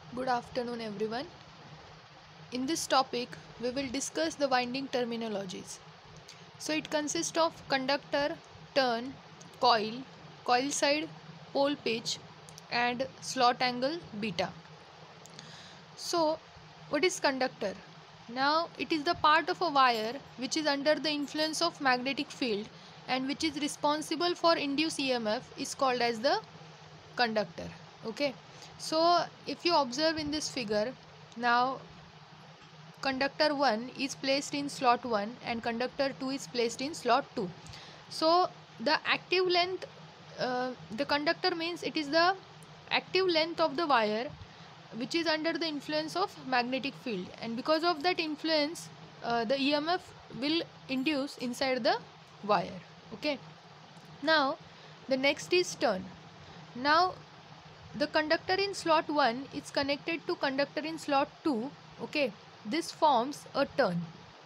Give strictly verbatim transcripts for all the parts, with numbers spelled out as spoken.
Good afternoon, everyone. In this topic, we will discuss the winding terminologies. So, it consists of conductor, turn, coil, coil side, pole pitch, and slot angle beta. So, what is conductor? Now, it is the part of a wire which is under the influence of magnetic field and which is responsible for induced E M F is called as the conductor. Okay. So, if you observe in this figure, now conductor one is placed in slot one and conductor two is placed in slot two. So the active length, uh, the conductor means it is the active length of the wire which is under the influence of magnetic field, and because of that influence uh, the E M F will induce inside the wire. Okay. Now the next is turn. Now the conductor in slot one is connected to conductor in slot two. Okay, this forms a turn.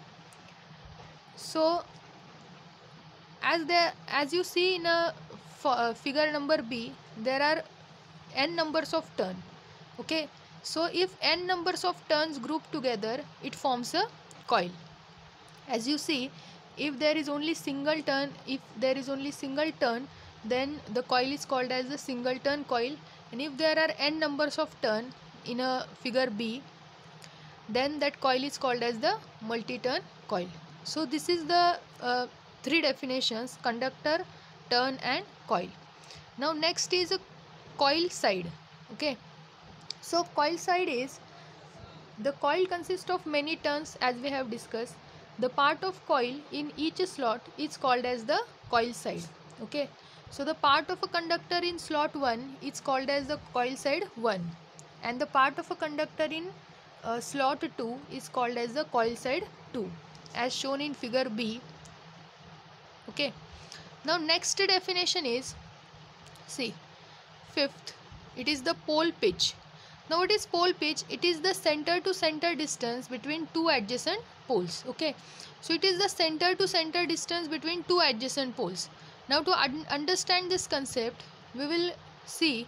So as there as you see in a uh, figure number B, there are n numbers of turn. Okay, so if n numbers of turns group together, it forms a coil. As you see, if there is only single turn if there is only single turn then the coil is called as a single turn coil, and if there are n numbers of turn in a figure B, then that coil is called as the multi-turn coil. So this is the uh, three definitions: conductor, turn and coil. Now next is a coil side. Okay, so coil side is the coil consists of many turns, as we have discussed. The part of coil in each slot is called as the coil side. Okay, so the part of a conductor in slot one is called as the coil side one, and the part of a conductor in uh, slot two is called as the coil side two, as shown in figure B. Okay, now next definition is, see, fifth, it is the pole pitch. Now what is pole pitch? It is the center to center distance between two adjacent poles. Okay, so it is the center to center distance between two adjacent poles. Now to un understand this concept, we will see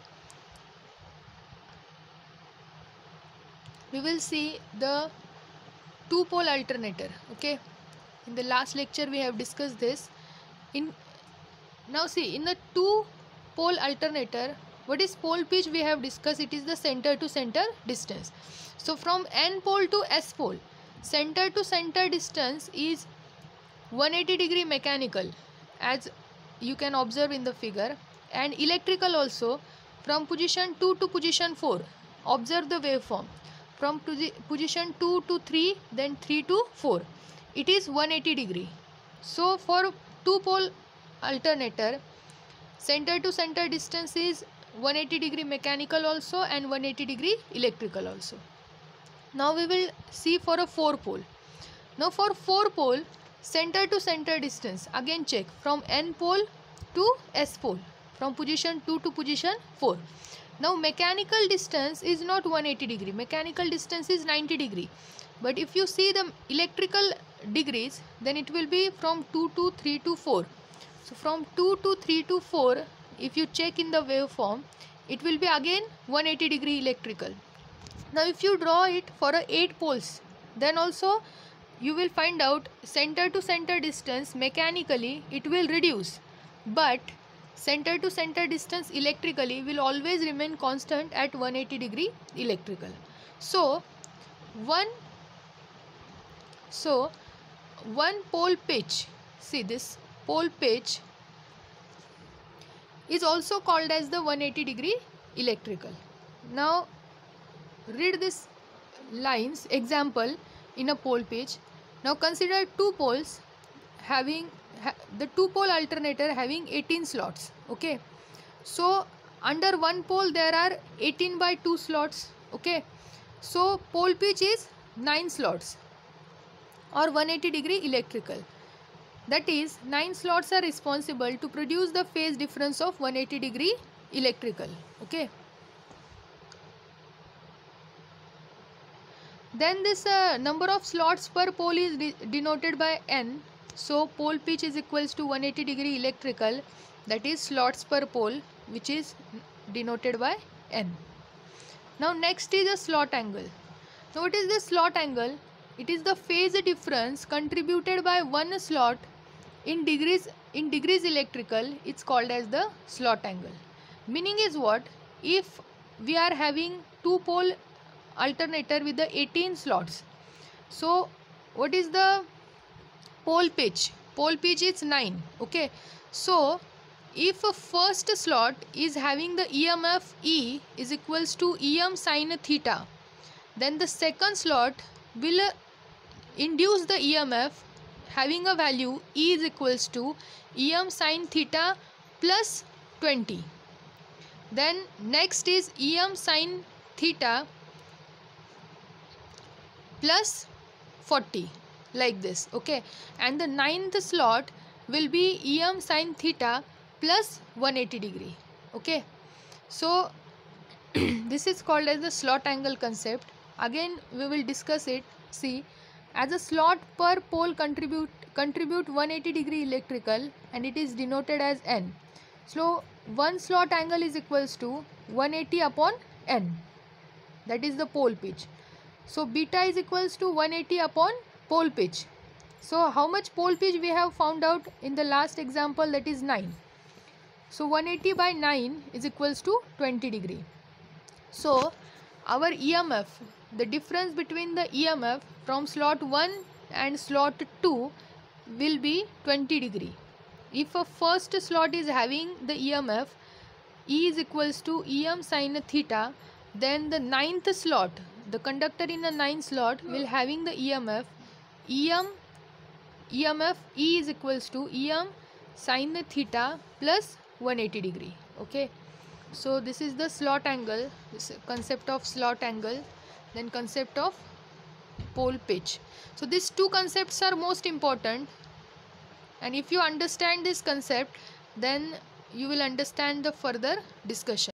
we will see the two pole alternator. Okay, in the last lecture we have discussed this. In now see, in the two pole alternator, what is pole pitch? We have discussed it is the center to center distance. So from N pole to S pole, center to center distance is one hundred eighty degree mechanical, as you can observe in the figure, and electrical also. From position two to position four, observe the waveform. From position two to three, then three to four, it is one hundred eighty degree. So for two pole alternator, center to center distance is one hundred eighty degree mechanical also and one hundred eighty degree electrical also. Now we will see for a four pole. Now for four pole, center to center distance, again check, from N pole to S pole, from position two to position four. Now mechanical distance is not one hundred eighty degree, mechanical distance is ninety degree. But if you see the electrical degrees, then it will be from two to three to four. So from two to three to four, if you check in the waveform, it will be again one hundred eighty degree electrical. Now if you draw it for a eight poles, then also you will find out center to center distance mechanically it will reduce, but center to center distance electrically will always remain constant at one hundred eighty degree electrical. So one so one pole pitch, see this pole pitch is also called as the one hundred eighty degree electrical. Now read this lines example in a pole pitch. Now consider two poles having ha the two pole alternator having eighteen slots. Okay, so under one pole there are eighteen by two slots. Okay, so pole pitch is nine slots or one hundred eighty degree electrical. That is, nine slots are responsible to produce the phase difference of one hundred eighty degree electrical. Okay. Then this uh, number of slots per pole is de denoted by N. So pole pitch is equals to one hundred eighty degree electrical, that is slots per pole, which is denoted by N. Now next is a slot angle. Now what is the slot angle? It is the phase difference contributed by one slot in degrees in degrees electrical. It's called as the slot angle. Meaning is what? If we are having two pole alternator with the eighteen slots, so what is the pole pitch? Pole pitch is nine. Okay, so if a first slot is having the E M F E is equals to Em sin theta, then the second slot will uh, induce the E M F having a value E is equals to Em sin theta plus twenty. Then next is Em sin theta plus forty, like this. Okay, and the ninth slot will be Em sin theta plus one hundred eighty degree. Okay, so this is called as the slot angle concept. Again we will discuss it. See, as a slot per pole contribute contribute one hundred eighty degree electrical, and it is denoted as N. So one slot angle is equals to one hundred eighty upon N, that is the pole pitch. So beta is equals to one hundred eighty upon pole pitch. So how much pole pitch we have found out in the last example, that is nine. So one hundred eighty by nine is equals to twenty degree. So our E M F, the difference between the E M F from slot one and slot two will be twenty degree. If a first slot is having the E M F E is equals to Em sin theta, then the ninth slot, the conductor in the ninth slot will having the E M F Em E M F E is equals to Em sin theta plus one hundred eighty degree. Okay, so this is the slot angle, this concept of slot angle, then concept of pole pitch. So these two concepts are most important, and if you understand this concept, then you will understand the further discussion.